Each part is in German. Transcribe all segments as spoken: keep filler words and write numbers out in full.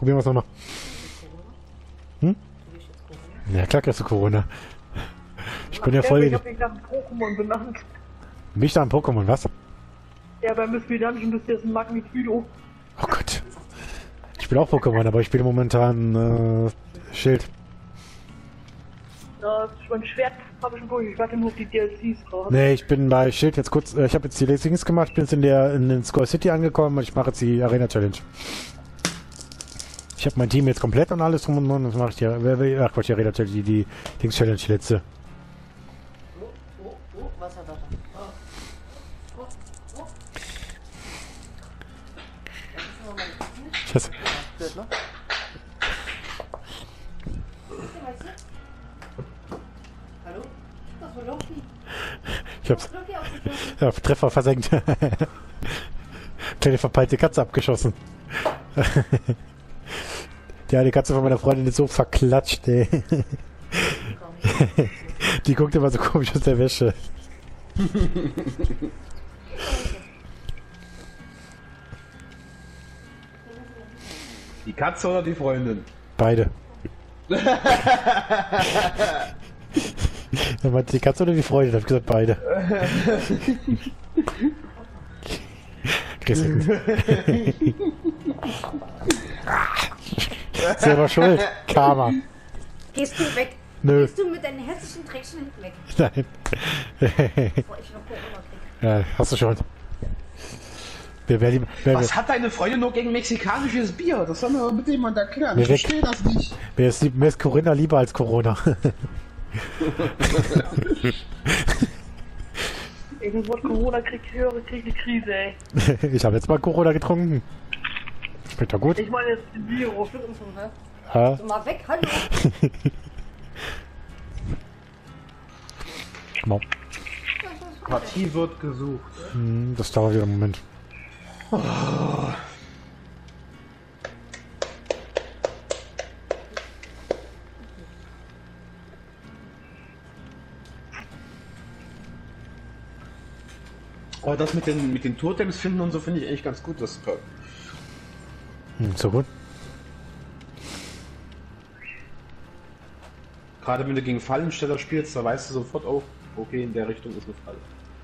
probieren wir es nochmal. Hm? Ja, klar kriegst du Corona. Ich bin ja voll... Ich hab dich nach einem Pokémon benannt. Mich da ein Pokémon, was? Ja, beim Mystery Dungeon bist du jetzt ein Magnitudo. Oh Gott. Ich bin auch Pokémon, aber ich spiele momentan äh, Schild. Ja, mein Schwert habe ich schon durch. Ich warte nur auf die D L Cs drauf. Nee, ich bin bei Schild jetzt kurz... Äh, ich habe jetzt die Lessings gemacht, ich bin jetzt in der in den Score City angekommen und ich mache jetzt die Arena Challenge. Ich habe mein Team jetzt komplett und alles drum und dran. Das mache ich ja... Ach Quatsch, die Arena Challenge, die, die Dings Challenge, die letzte. Oh, oh, oh, Wasser, Wasser. Oh. Oh, oh. Das Gut, ne? Hallo? Was war Loki? Ich hab's. Loki aufgeschossen. Ja, Treffer versenkt. Kleine verpeilte Katze abgeschossen. Die eine Katze von meiner Freundin ist so verklatscht, ey. Die guckt immer so komisch aus der Wäsche. Die Katze oder die Freundin? Beide. Er meinte die Katze oder die Freundin? Ich hab gesagt beide. Kriegst du gut. Selber schuld. Karma. Gehst du weg? Nö. Gehst du mit deinen hässlichen Dreckschen hinten weg? Nein. Bevor ich noch Corona krieg. Ja, hast du schon. Wer, wer, wer, wer, Was hat deine Freundin nur gegen mexikanisches Bier? Das soll mir aber bitte jemand erklären. Mir Ich verstehe das nicht. wer ist, lieb, mir ist Corinna lieber als Corona. Irgendwo Corona kriegt höhere kriegt eine Krise, ey. Ich habe jetzt mal Corona getrunken. Schmeckt doch gut. Ich meine jetzt den Virus. Ha? So, mal weg, hallo! Mo- Partie wird gesucht. Hm, Das dauert wieder einen Moment. Aber das mit den, mit den Totems finden und so finde ich eigentlich ganz gut, das Perk. Hm, so gut. Gerade wenn du gegen Fallensteller spielst, da weißt du sofort auch, okay, in der Richtung ist eine Falle.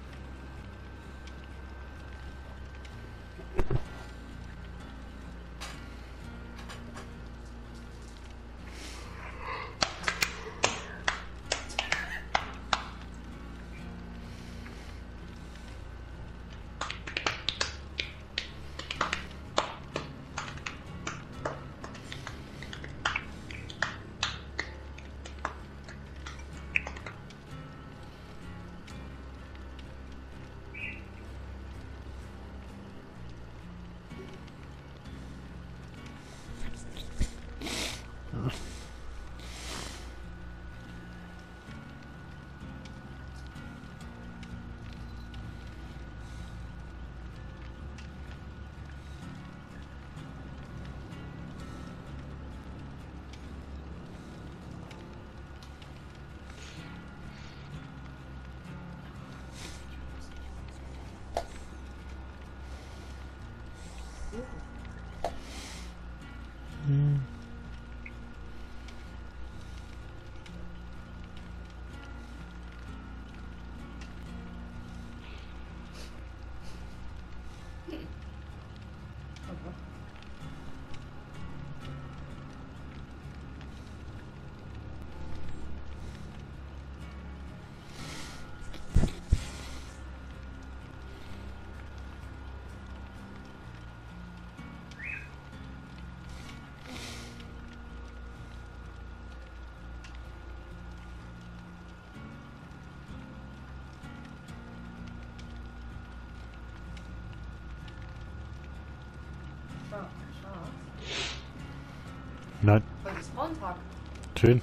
Nein. Heute ist Frauentag. Schön.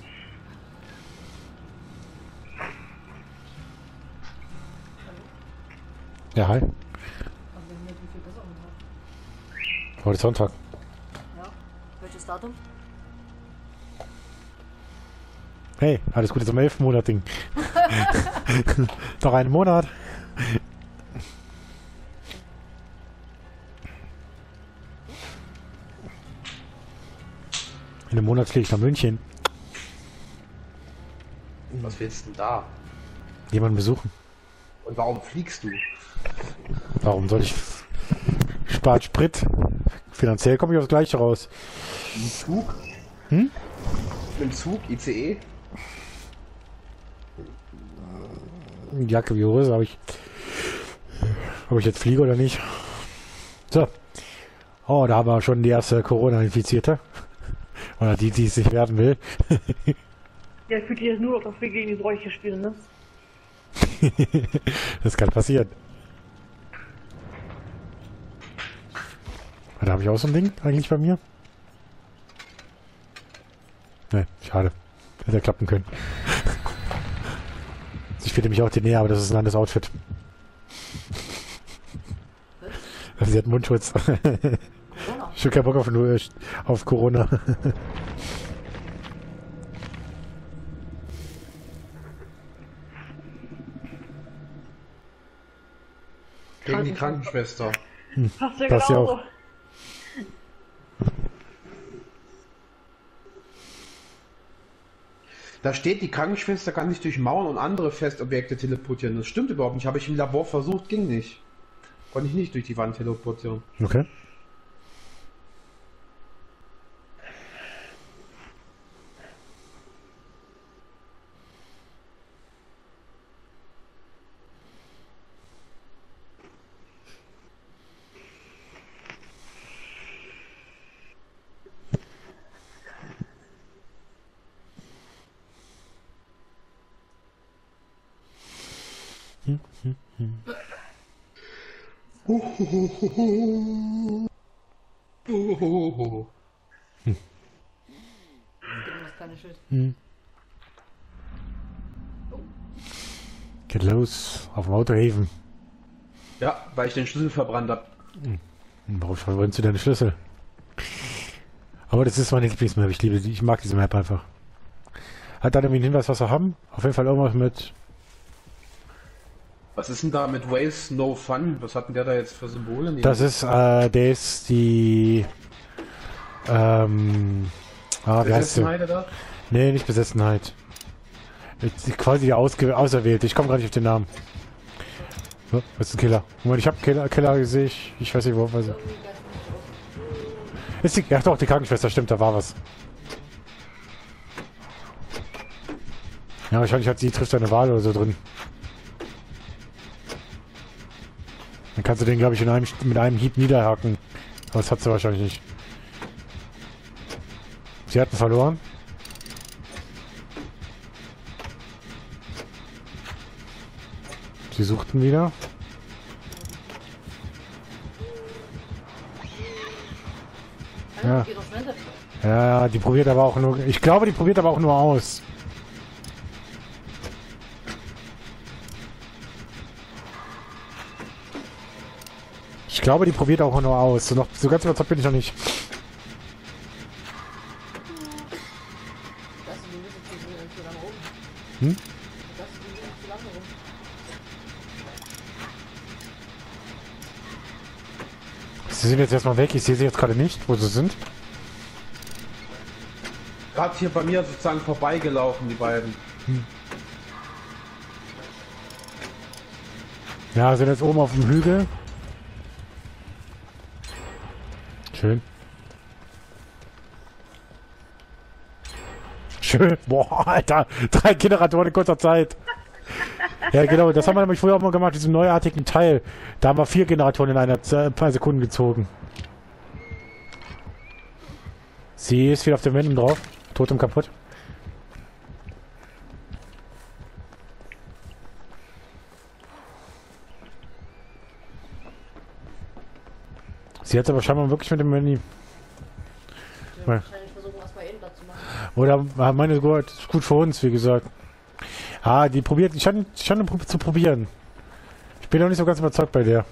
Ja, hi. Aber wir haben ja viel besseren Tag. Heute ist Sonntag. Ja. Welches Datum? Hey, alles Gute zum elften Monat Ding. Noch einen Monat. In einem Monat fliege ich nach München. Was willst du denn da? Jemanden besuchen. Und warum fliegst du? Warum soll ich... Spart Sprit. Finanziell komme ich aufs Gleiche raus. Im Zug? Hm? Im Zug, I C E? Jacke wie Hose, habe ich... Ob ich jetzt fliege oder nicht. So. Oh, da haben wir schon die erste Corona-Infizierte. Oder die, die es nicht werden will. Ja, ich würde jetzt nur noch, dass wir gegen die Seuche spielen, ne? Das kann passieren. Da habe ich auch so ein Ding eigentlich bei mir. Ne, schade. Hätte klappen können. Ich finde mich auch die Nähe, aber das ist ein anderes Outfit. Sie hat Mundschutz. Schon keinen Bock auf, nur auf Corona. Gegen die Krankenschwester. Hm. Passt ja Passt ja genauso. auch. Da steht, die Krankenschwester kann sich durch Mauern und andere Festobjekte teleportieren. Das stimmt überhaupt nicht. Habe ich im Labor versucht, ging nicht. Konnte ich nicht durch die Wand teleportieren. Okay. Hm, hm, hm. Das kleine Schild. Hm. Geht los, auf dem Autohafen. Ja, weil ich den Schlüssel verbrannt habe. Hm. Warum verbrennst du deine Schlüssel? Aber das ist meine Lieblingsmap, ich liebe die, ich mag diese Map einfach. Hat da irgendwie einen Hinweis, was wir haben? Auf jeden Fall irgendwas mit... Was ist denn da mit Waves No Fun? Was hat denn der da jetzt für Symbole? Nee. Das ist, äh, der ist die... Ähm... Ah, wie heißt sie? Da? Nee, nicht Besessenheit. Jetzt quasi die Ausge Auserwählte. Ich komme gerade nicht auf den Namen. Oh, was ist ein Killer? Moment, ich habe Killer, Killer gesehen. Ich, ich weiß nicht, wo... Was ist die... Ach doch, die Krankenschwester, stimmt, da war was. Ja, wahrscheinlich hat sie trifft seine Wahl oder so drin. Dann kannst du den, glaube ich, in einem, mit einem Hieb niederhaken. Aber das hat sie wahrscheinlich nicht. Sie hatten verloren. Sie suchten wieder. Ja. Ja, ja, die probiert aber auch nur... Ich glaube, die probiert aber auch nur aus. Ich glaube, die probiert auch nur aus. So, noch, so ganz überzeugt bin ich noch nicht. Hm? Sie sind jetzt erstmal weg. Ich sehe sie jetzt gerade nicht, wo sie sind. Gerade hier bei mir sozusagen vorbeigelaufen, die beiden. Hm. Ja, sind jetzt oben auf dem Hügel. Schön. Schön. Boah, Alter. Drei Generatoren in kurzer Zeit. Ja, genau. Das haben wir nämlich früher auch mal gemacht, diesen neuartigen Teil. Da haben wir vier Generatoren in einer Z paar Sekunden gezogen. Sie ist wieder auf den Wänden drauf. Tot und kaputt. Sie hat aber scheinbar wirklich mit dem Handy. Wahrscheinlich versuchen, erstmal eben zu machen. Oder meine gut, ist gut für uns, wie gesagt. Ah, die probiert, ich scheine schon zu probieren. Ich bin noch nicht so ganz überzeugt bei der.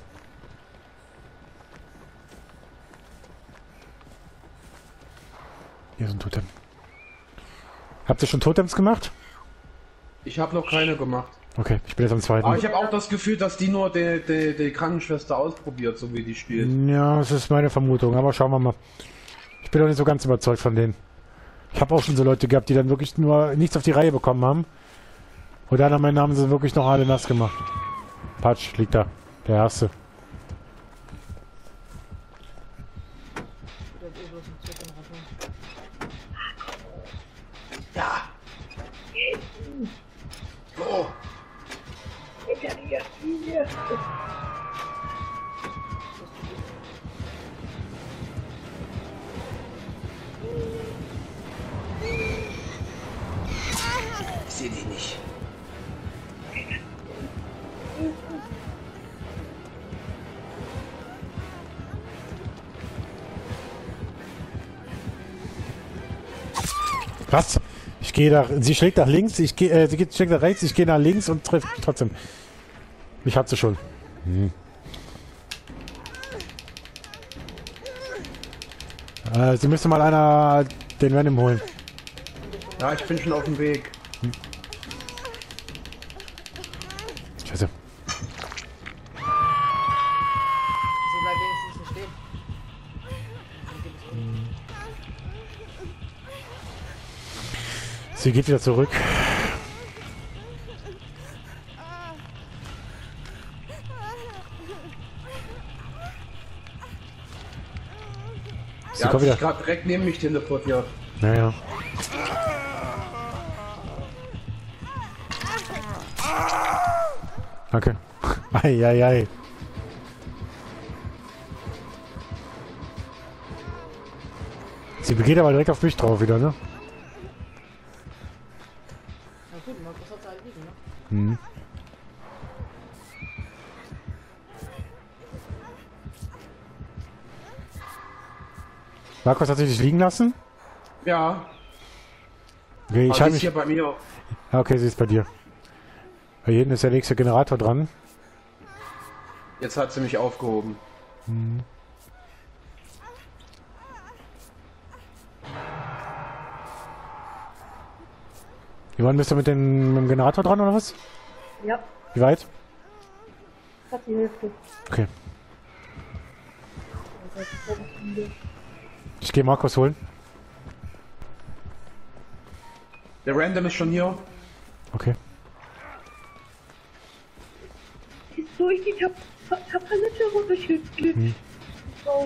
Hier ist ein Totem. Habt ihr schon Totems gemacht? Ich habe noch keine gemacht. Okay, ich bin jetzt am zweiten. Aber ich habe auch das Gefühl, dass die nur die, die, die Krankenschwester ausprobiert, so wie die spielt. Ja, das ist meine Vermutung, aber schauen wir mal. Ich bin noch nicht so ganz überzeugt von denen. Ich habe auch schon so Leute gehabt, die dann wirklich nur nichts auf die Reihe bekommen haben. Und dann am Ende haben sie wirklich noch alle nass gemacht. Patsch, liegt da. Der erste. Ja! So! Ich hatte ja hier. Ich sehe dich nicht. Was? Ich gehe nach... Sie schlägt nach links, ich gehe... Äh, sie geht, schlägt nach rechts, ich gehe nach links und treffe trotzdem. Ich hatte sie schon. Hm. Äh, sie müsste mal einer den Venom holen. Ja, ich bin schon auf dem Weg. Scheiße. Sie bleibt wenigstens nicht stehen. Sie geht wieder zurück. Sie Ja, kommt hat sich wieder. gerade direkt neben mich teleportiert. Naja. Danke. Ei, ei, ei. Sie geht aber direkt auf mich drauf wieder, ne? Na gut, Markus hat halt liegen, ne? Mhm. Markus hat sich nicht liegen lassen? Ja, Okay, ich aber halte die ist mich. hier bei mir. Ja, okay, sie ist bei dir. Bei jedem ist der nächste Generator dran. Jetzt hat sie mich aufgehoben. Wann bist du mit, den, mit dem Generator dran oder was? Ja, Wie weit? hat die Hälfte. Okay. Ich gehe Markus holen. Der Random ist schon hier. Okay. Ist durch die Tab Tab Palette runtergeschüttet. Hm. So.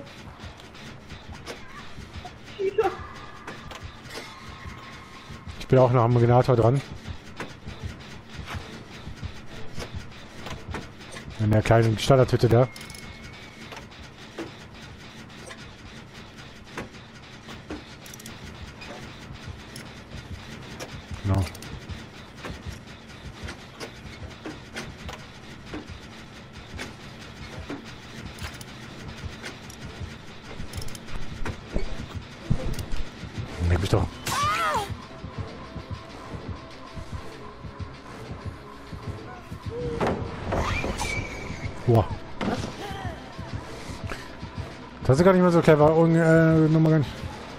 Cheater. Ich bin auch noch am Generator dran. In der kleinen Standardhütte da. Genau. Leck mich doch. Boah. Das ist gar nicht mehr so clever. Und, äh, nochmal gar nicht.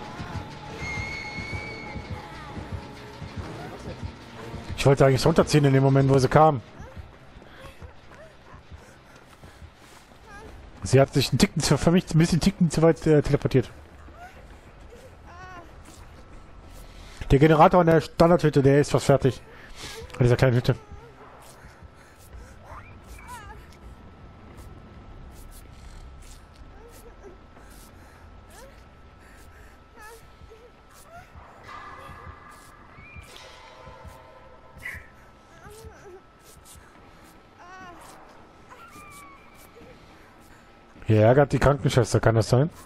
Ich wollte eigentlich runterziehen in dem Moment, wo sie kam. Sie hat sich einen Ticken zu, für mich ein bisschen Ticken zu weit äh, teleportiert. Der Generator an der Standardhütte, der ist fast fertig. An dieser kleinen Hütte. Hier ärgert die Krankenschwester, kann das sein?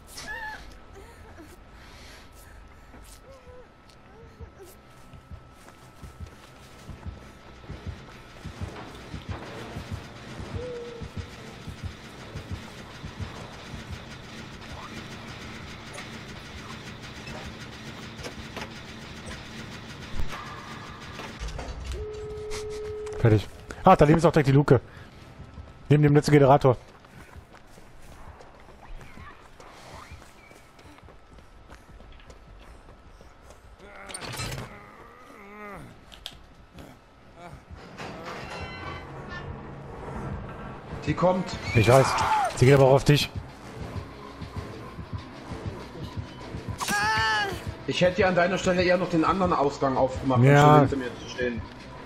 Fertig. Ah, daneben ist auch direkt die Luke. Neben dem letzten Generator. Sie kommt. Ich weiß. Sie geht aber auch auf dich. Ich Ich hätte ja an deiner Stelle eher noch den anderen Ausgang aufgemacht, Ja. um schon hinter mir zu stehen.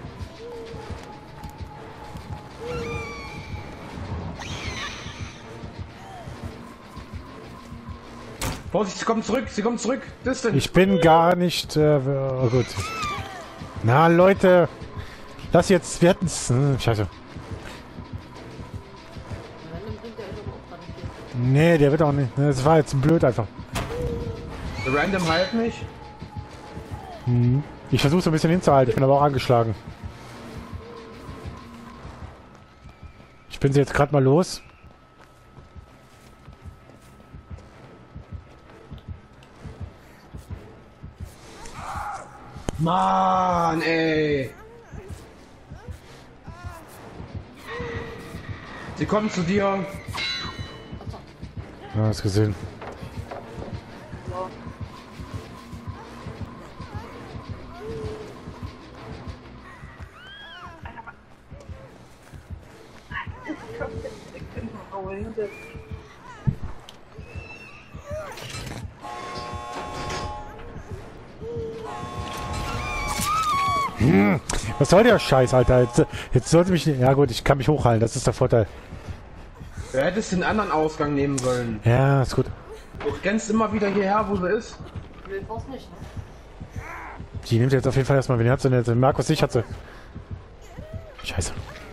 Vorsicht, sie kommen zurück, sie kommen zurück. Distant. Ich bin gar nicht... Äh, oh gut. Na, Leute. Lass jetzt... Wir hätten's... Hm, scheiße. Random bringt der Ende auch gerade nicht. Nee, der wird auch nicht... Das war jetzt blöd einfach. Random heilt mich. Hm. Ich versuche so ein bisschen hinzuhalten. Ich bin aber auch angeschlagen. Ich bin sie jetzt gerade mal los. Mann, ey. Sie kommen zu dir. Ja, hast gesehen. Hm, was soll der Scheiß, Alter? Jetzt, jetzt sollte mich... Ja gut, ich kann mich hochhalten, das ist der Vorteil. Du hättest den anderen Ausgang nehmen sollen. Ja, ist gut. Du rennst immer wieder hierher, wo sie ist. Blöd war's nicht, ne? Die nimmt jetzt auf jeden Fall erstmal, wen hat sie denn jetzt? Markus, ich hatte. Scheiße.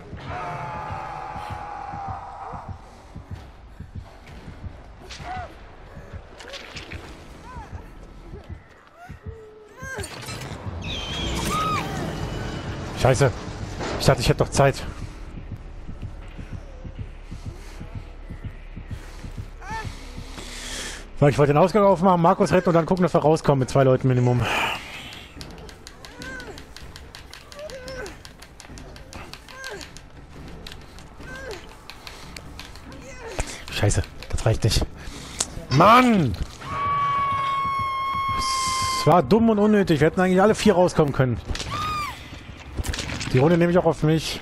Scheiße. Ich dachte, ich hätte doch Zeit. Weil ich wollte den Ausgang aufmachen, Markus retten und dann gucken, dass wir rauskommen mit zwei Leuten Minimum. Scheiße, das reicht nicht. Mann! Es war dumm und unnötig. Wir hätten eigentlich alle vier rauskommen können. Die Runde nehme ich auch auf mich.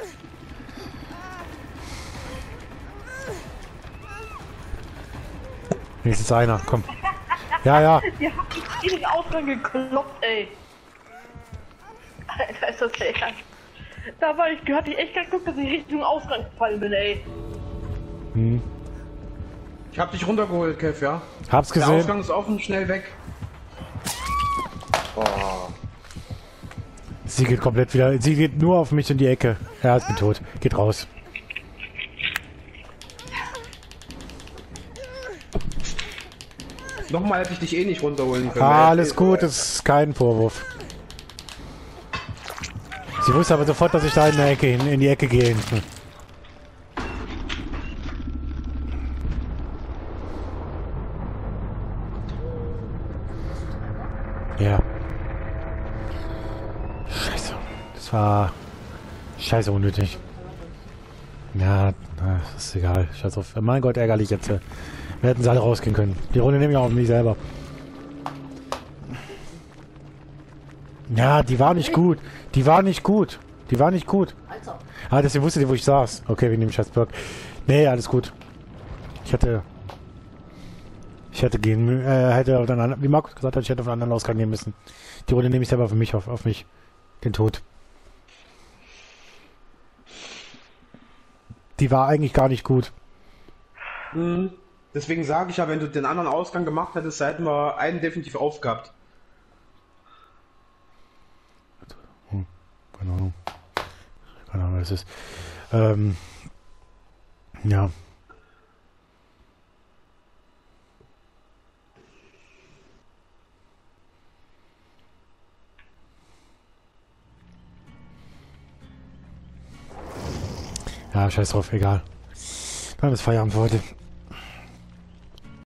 Wenigstens einer, komm. Ja, ja. Die haben mich in den Ausgang gekloppt, ey. Alter, ist das lecker. Da war ich, hatte ich echt geguckt, dass ich Richtung Ausgang gefallen bin, ey. Hm. Ich hab dich runtergeholt, Kev, ja? Hab's Der gesehen. Ausgang ist offen, schnell weg. Oh. Sie geht komplett wieder. Sie geht nur auf mich in die Ecke. Ja, ich bin tot. Geht raus. Nochmal hätte ich dich eh nicht runterholen können. Ah, alles gut, das ist kein Vorwurf. Sie wusste aber sofort, dass ich da in, der Ecke, in, in die Ecke gehe. Hm. Ja. Scheiße. Das war scheiße unnötig. Ja, das ist egal. Scheiß auf. Mein Gott, ärgerlich jetzt. Wir hätten sie alle rausgehen können. Die Runde nehme ich auch auf mich selber. Ja, die war nicht gut. Die war nicht gut. Die war nicht gut. Alter. Ah, deswegen wusste die, wo ich saß. Okay, wir nehmen Scheißberg. Nee, alles gut. Ich hätte... Ich hätte gehen... Äh, hätte auf den anderen... Wie Markus gesagt hat, ich hätte auf einen anderen Ausgang nehmen müssen. Die Runde nehme ich selber für mich auf, auf mich. Den Tod. Die war eigentlich gar nicht gut. Mhm. Deswegen sage ich ja, wenn du den anderen Ausgang gemacht hättest, hätten wir einen definitiv aufgehabt. Hm, keine Ahnung. Keine Ahnung, was es ist. Ähm, ja. Ja, scheiß drauf, egal. Dann ist Feierabend für heute.